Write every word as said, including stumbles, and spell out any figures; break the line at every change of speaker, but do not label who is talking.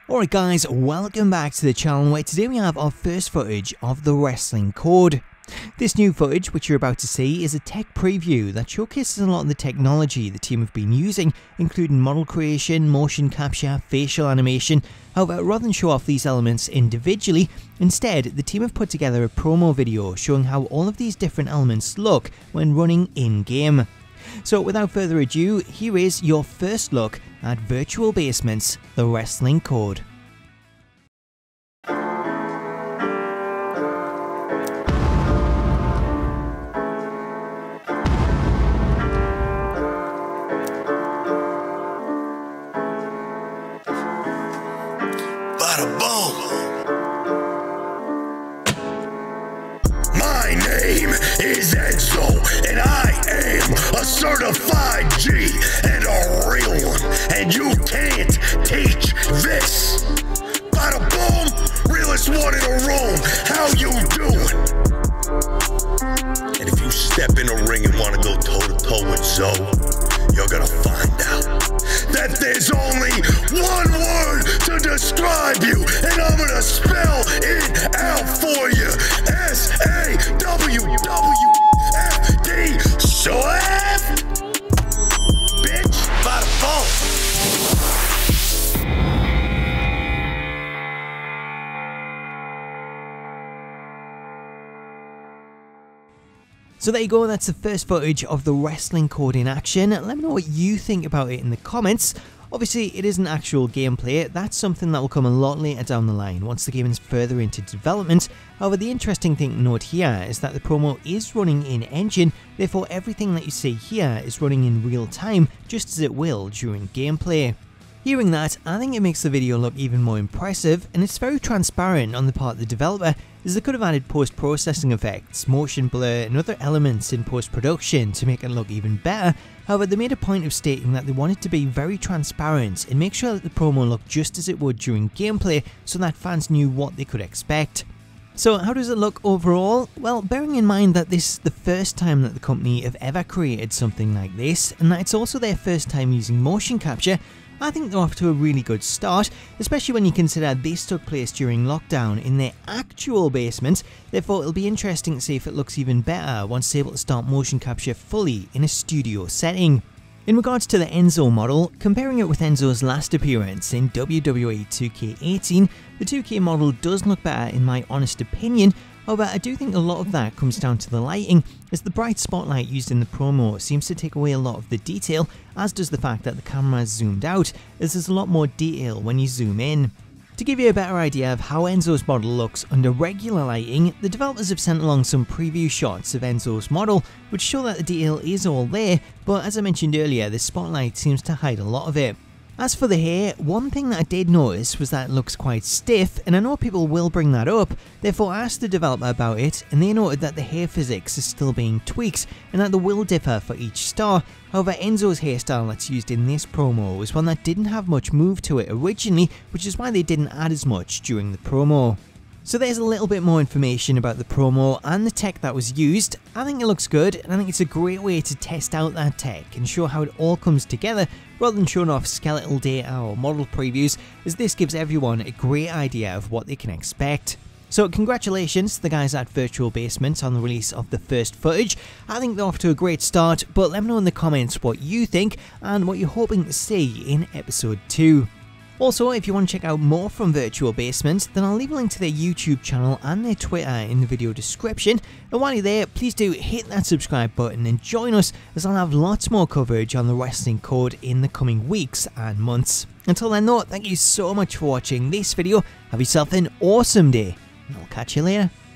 Alright guys, welcome back to the channel where today we have our first footage of the wrestling code. This new footage, which you're about to see, is a tech preview that showcases a lot of the technology the team have been using, including model creation, motion capture, facial animation. However, rather than show off these elements individually, instead the team have put together a promo video showing how all of these different elements look when running in-game. So without further ado, here is your first look at Virtual Basement's The Wrestling Code.
Bada boom! My name is Enzo, and I am a certified G and a real one, and you can't teach this. Bada boom, realest one in the room, how you doing? And if you step in a ring and want to go toe to toe with Zo, you're gonna find out that there's only one word to describe you, and I'm gonna spell it out for you. S A W W F D, Swift! Bitch, bada boom!
So there you go, that's the first footage of the wrestling code in action. Let me know what you think about it in the comments. Obviously, it isn't actual gameplay, that's something that will come a lot later down the line once the game is further into development. However, the interesting thing to note here is that the promo is running in engine, therefore everything that you see here is running in real time, just as it will during gameplay. Hearing that, I think it makes the video look even more impressive, and it's very transparent on the part of the developer, as they could have added post-processing effects, motion blur and other elements in post-production to make it look even better. However, they made a point of stating that they wanted to be very transparent and make sure that the promo looked just as it would during gameplay so that fans knew what they could expect. So how does it look overall? Well, bearing in mind that this is the first time that the company have ever created something like this, and that it's also their first time using motion capture, I think they're off to a really good start, especially when you consider this took place during lockdown in their actual basement. Therefore, it'll be interesting to see if it looks even better once they're able to start motion capture fully in a studio setting. In regards to the Enzo model, comparing it with Enzo's last appearance in W W E two K eighteen, the two K model does look better in my honest opinion. However, I do think a lot of that comes down to the lighting, as the bright spotlight used in the promo seems to take away a lot of the detail, as does the fact that the camera is zoomed out, as there's a lot more detail when you zoom in. To give you a better idea of how Enzo's model looks under regular lighting, the developers have sent along some preview shots of Enzo's model, which show that the detail is all there, but as I mentioned earlier, the spotlight seems to hide a lot of it. As for the hair, one thing that I did notice was that it looks quite stiff, and I know people will bring that up, therefore I asked the developer about it, and they noted that the hair physics is still being tweaked, and that they will differ for each star. However, Enzo's hairstyle that's used in this promo was one that didn't have much move to it originally, which is why they didn't add as much during the promo. So there's a little bit more information about the promo and the tech that was used. I think it looks good, and I think it's a great way to test out that tech and show how it all comes together rather than showing off skeletal data or model previews, as this gives everyone a great idea of what they can expect. So congratulations to the guys at Virtual Basement on the release of the first footage. I think they're off to a great start, but let me know in the comments what you think and what you're hoping to see in episode two. Also, if you want to check out more from Virtual Basement, then I'll leave a link to their YouTube channel and their Twitter in the video description. And while you're there, please do hit that subscribe button and join us, as I'll have lots more coverage on the wrestling code in the coming weeks and months. Until then though, thank you so much for watching this video, have yourself an awesome day, and I'll catch you later.